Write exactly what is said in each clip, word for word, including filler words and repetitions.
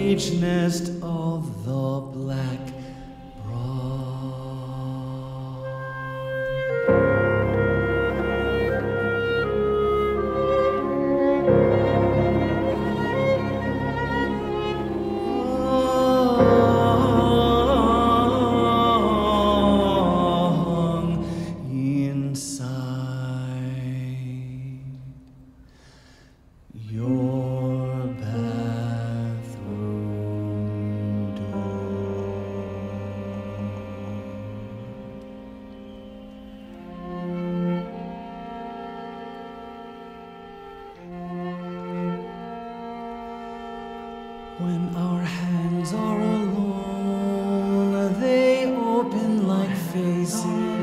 H nest of the black When our hands are alone, they open like faces.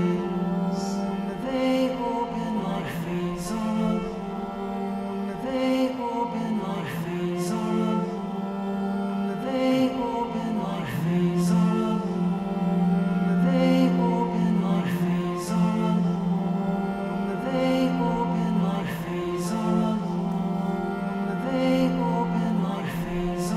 They open like faces. They open like faces. They open like faces. They open like faces. They open like faces. They open like faces.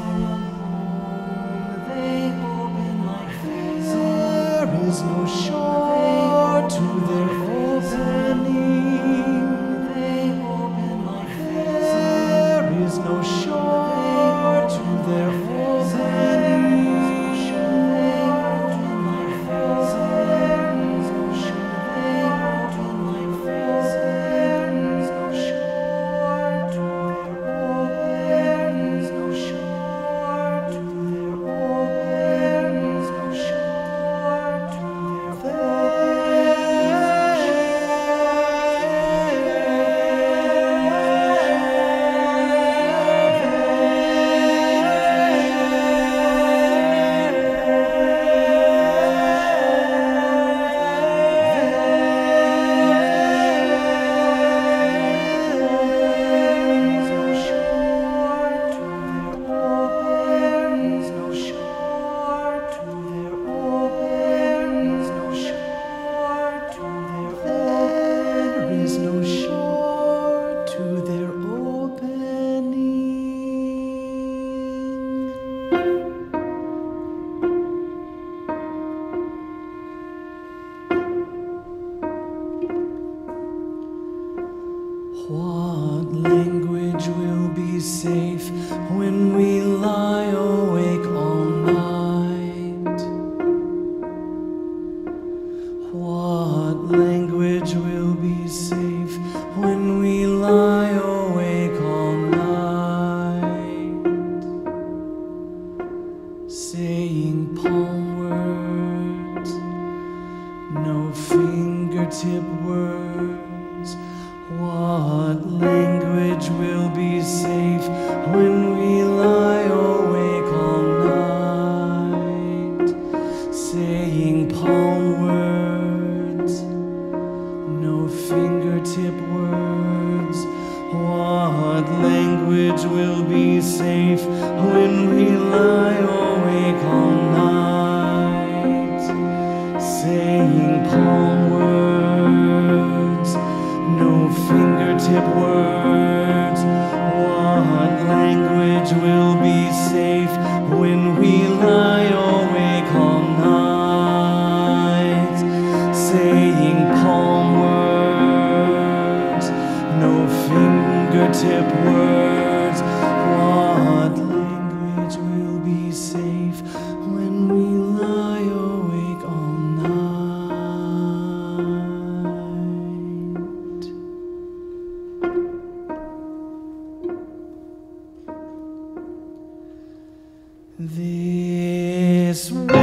There is no shore to their opening. They open like there is no shore to their opening. What language will be safe when we lie awake all night? What language will be safe when we lie awake all night? Saying palm words, no fingertip words. What language will be safe when we lie awake all night? Saying palm words, no fingertip words. What language will be safe when we lie awake all night? Saying palm words, no fingertip words. What language will be safe when we lie awake all night? Saying palm words, no fingertip words. What language will be safe when we lie awake all night? This